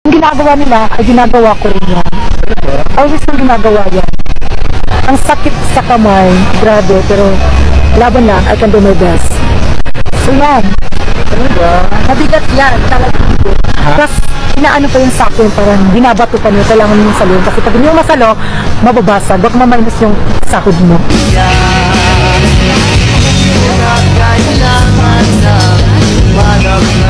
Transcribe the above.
Ang ginagawa nila, ay ginagawa ko rin yan. Always kong ginagawa yan. Ang sakit sa kamay, grabe, pero laban lang, I can do my best. So yan. Mabigat yan, talaga. Tapos, inaano pa yung sako yung parang binabato pa niyo, kailangan yung salo. Kasi pag hindi mo masalo, mababasag. Baka maminus yung sahod mo. Kailangan ng